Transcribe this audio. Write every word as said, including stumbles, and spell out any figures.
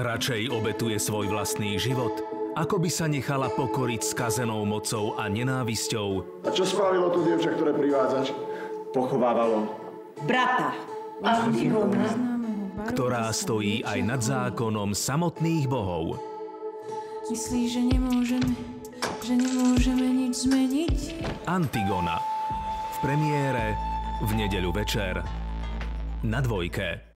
Radšej obetuje svoj vlastný život, ako by sa nechala pokoriť skazenou mocou a nenávisťou. A čo spravilo to dievča, ktoré privádzaš? Pochovávalo brata. Antigona. Ktorá stojí aj nad zákonom samotných bohov. Myslíš, že nemôžeme, že nemôžeme nič zmeniť? Antigona. V premiére v nedeľu večer na Dvojke.